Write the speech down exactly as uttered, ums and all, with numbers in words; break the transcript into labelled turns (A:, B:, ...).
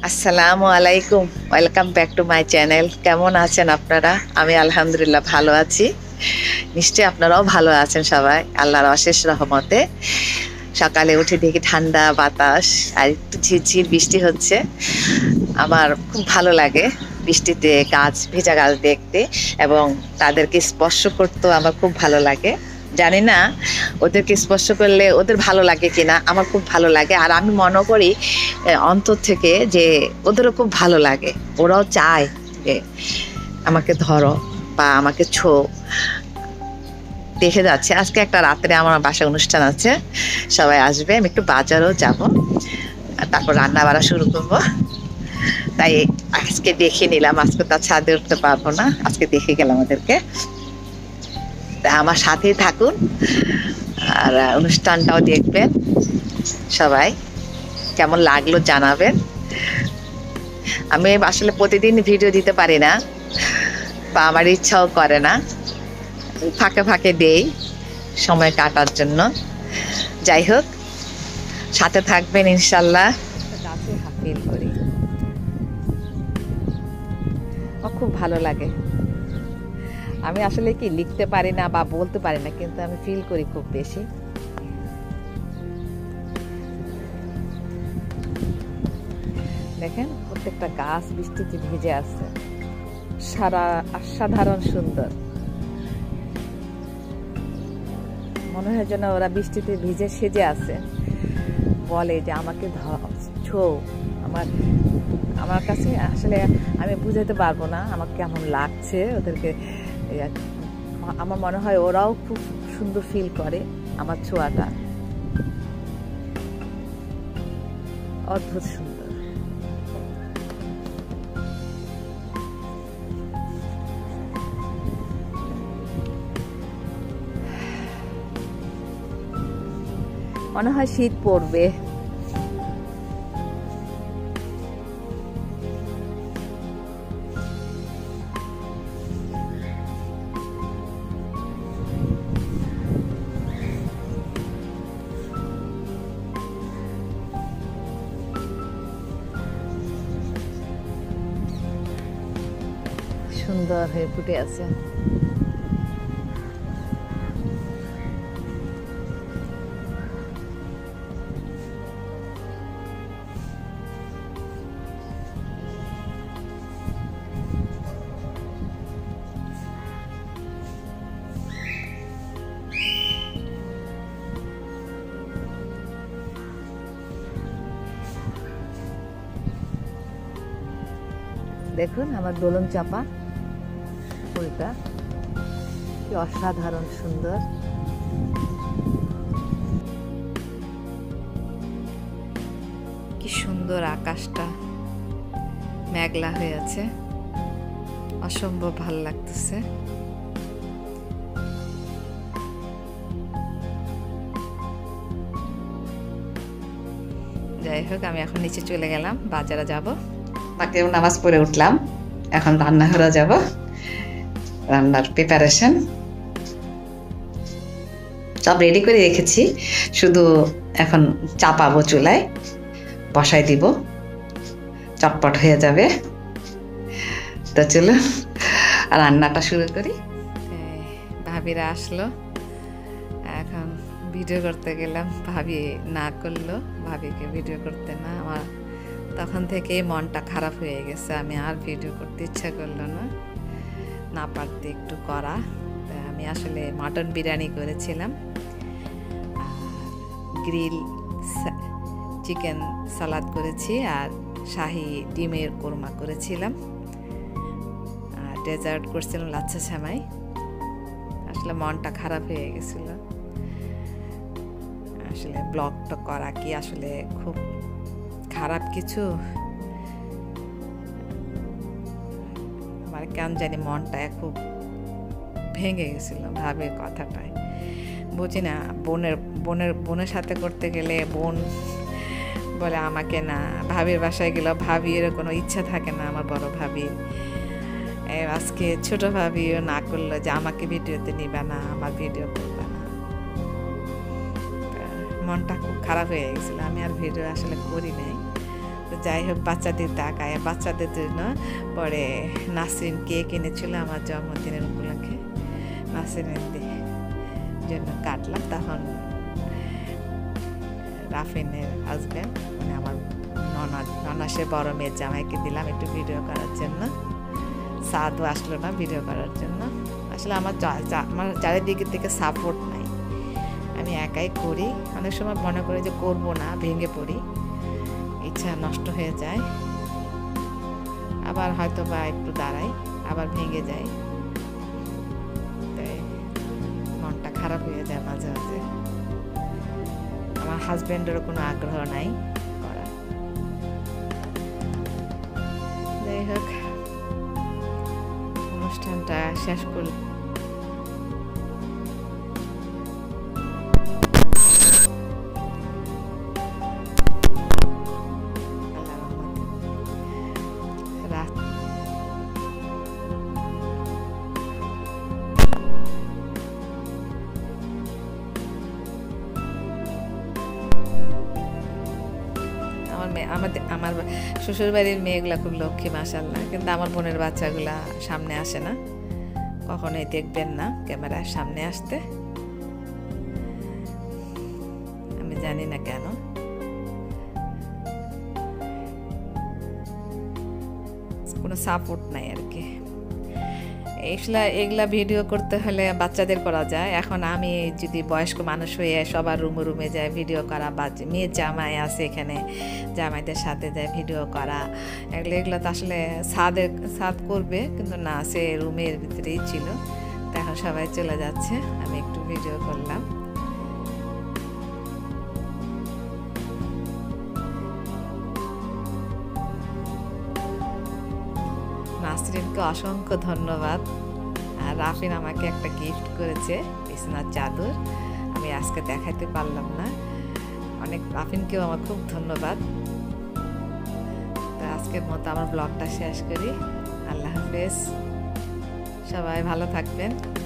A: আসসালামু আলাইকুম, welcome back to my channel. কেমন আছেন আপনারা? আমি আলহামদুলিল্লাহ ভালো আছি। নিশ্চয়ই আপনারাও ভালো আছেন সবাই, আল্লাহর অশেষ রহমতে। সকালে উঠে দেখি ঠান্ডা বাতাস আর একটু ঝিরঝির বৃষ্টি হচ্ছে। আমার খুব ভালো লাগে বৃষ্টিতে গাছ, ভেজা গাছ দেখতে এবং তাদেরকে স্পর্শ করতেও আমার খুব ভালো লাগে। জানি না ওদেরকে স্পর্শ করলে ওদের ভালো লাগে কিনা, আমার খুব ভালো লাগে। আর আমি মনে করি অন্তর থেকে যে ওদেরও খুব ভালো লাগে, ওরাও চায় যে আমাকে ধরো বা আমাকে ছো। দেখে যাচ্ছে আজকে একটা রাত্রে আমার বাসায় অনুষ্ঠান আছে, সবাই আসবে, আমি একটু বাজারও যাব, তারপর রান্না বাড়া শুরু করব। তাই আজকে দেখে নিলাম, আজকে তার ছাদে উঠতে পারবো না, আজকে দেখে গেলাম ওদেরকে। তা আমার সাথেই থাকুন আর অনুষ্ঠানটাও দেখবেন। সবাই কেমন লাগলো জানাবেন। আমি আসলে প্রতিদিন ভিডিও দিতে পারি না বা আমার ইচ্ছাও করে না, ফাঁকে ফাঁকে দেই সময় কাটার জন্য। যাই হোক, সাথে থাকবেন ইনশাল্লাহ। গাছে ফিল করি, আমার খুব ভালো লাগে। আমি আসলে কি লিখতে পারি না বা বলতে পারি না, কিন্তু আমি ফিল করি খুব বেশি। দেখেন প্রত্যেকটা গাছ বৃষ্টিতে ভিজে আছে, সারা অসাধারণ সুন্দর। মনে হয় যেন ওরা বৃষ্টিতে ভিজে সেজে আছে, বলে যে আমাকে ছো। আমার আমার কাছে আসলে আমি বুঝাতে পারবো না আমার কেমন লাগছে ওদেরকে। আমার মনে হয় ওরাও খুব সুন্দর ফিল করে আমার ছোঁয়াটা, অদ্ভুত সুন্দর। মনে হয় শীত পড়বে। সুন্দর হয়ে ফুটে আছে। দেখুন আমার দোলন চাপা ফুলটা কি অসাধারণ সুন্দর। কি সুন্দর আকাশটা মেঘলা হয়ে আছে, অসম্ভব ভালো লাগতেছে। যাই হোক, আমি এখন নিচে চলে গেলাম, বাজারে যাব। তাকে নামাজ পড়ে উঠলাম, এখন রান্নাঘরে যাব, রান্নার প্রিপারেশন সব রেডি করে রেখেছি, শুধু এখন চাপাবো, চুলায় বসাই দিব, চটপট হয়ে যাবে। তো চলো রান্নাটা শুরু করি। ভাবিরা আসলো, এখন ভিডিও করতে গেলাম, ভাবি না করলো, ভাবিকে ভিডিও করতে না। আমার তখন থেকেই মনটা খারাপ হয়ে গেছে, আমি আর ভিডিও করতে ইচ্ছা করলো না, না পারতে একটু করা। আমি আসলে মাটন বিরিয়ানি করেছিলাম, গ্রিল চিকেন সালাদ করেছি, আর শাহি ডিমের কোরমা করেছিলাম, আর ডেজার্ট করছিলাম লাচ্ছা সেমাই। আসলে মনটা খারাপ হয়ে গেছিল, আসলে ব্লগটা করা কি আসলে খুব খারাপ কিছু, মানে কেন জানি মনটা খুব ভেঙে গেছিল ভাবে কথাটায়। বুঝি না, বোনের বোনের বোনের সাথে করতে গেলে বোন বলে আমাকে না, ভাবির বাসায় গেলে ভাবির কোনো ইচ্ছা থাকে না, আমার বড় ভাবি। আজকে ছোট ভাবিও না করলো যে আমাকে ভিডিওতে নিবে না, আমার ভিডিও করবে না। মনটা খুব খারাপ হয়ে গেছিল, আমি আর ভিডিও আসলে করি নাই। তো তো যাই হোক বাচ্চাদের তাকায় বাচ্চাদের জন্য পরে নাসরিন কেক এনেছিল আমার জন্মদিনের উপলক্ষে নাসরিনের জন্য কাটলাম। তখন রাফিনের হাজব্যান্ড মানে আমার ননা ননাসের বড় মেয়ের জামাইকে দিলাম একটু ভিডিও করার জন্য। সাদও আসলো না ভিডিও করার জন্য। আসলে আমার আমার চারিদিকে থেকে সাপোর্ট নাই, আমি একাই করি। অনেক সময় মনে করি যে করবো না, ভেঙে পড়ি, ইচ্ছা নষ্ট হয়ে যায়, আবার হয়তো বা একটু দাঁড়াই, আবার ভেঙে যায়, তাই মনটা খারাপ হয়ে যায় মাঝে মাঝে। আমার হাজব্যান্ডেরও কোনো আগ্রহ নাই করার। যাই হোক অনুষ্ঠানটা শেষ করল। আমাদের আমার শ্বশুরবাড়ির মেয়েগুলা খুব লক্ষ্মী মাশাআল্লাহ, কিন্তু আমার বোনের বাচ্চাগুলা সামনে আসে না, কখনোই দেখবেন না ক্যামেরার সামনে আসতে, আমি জানি না কেন। কোনো সাপোর্ট নাই আর কি। এগুলা এগুলা ভিডিও করতে হলে বাচ্চাদের করা যায়। এখন আমি যদি বয়স্ক মানুষ হয়ে সবার রুমে রুমে যায় ভিডিও করা, বা মেয়ের জামাই আছে এখানে, জামাইদের সাথে যায় ভিডিও করা, এগুলো এগুলো তো আসলে ছাদের ছাদ করবে, কিন্তু না, সে রুমের ভিতরেই ছিল। তো এখন সবাই চলে যাচ্ছে, আমি একটু ভিডিও করলাম। নাসরিনকে অসংখ্য ধন্যবাদ। আর রাফিন আমাকে একটা গিফট করেছে, বিছানার চাদর, আমি আজকে দেখাতে পারলাম না। অনেক রাফিনকেও আমার খুব ধন্যবাদ। তো আজকের মতো আমার ব্লগটা শেষ করি। আল্লাহ হাফেজ, সবাই ভালো থাকবেন।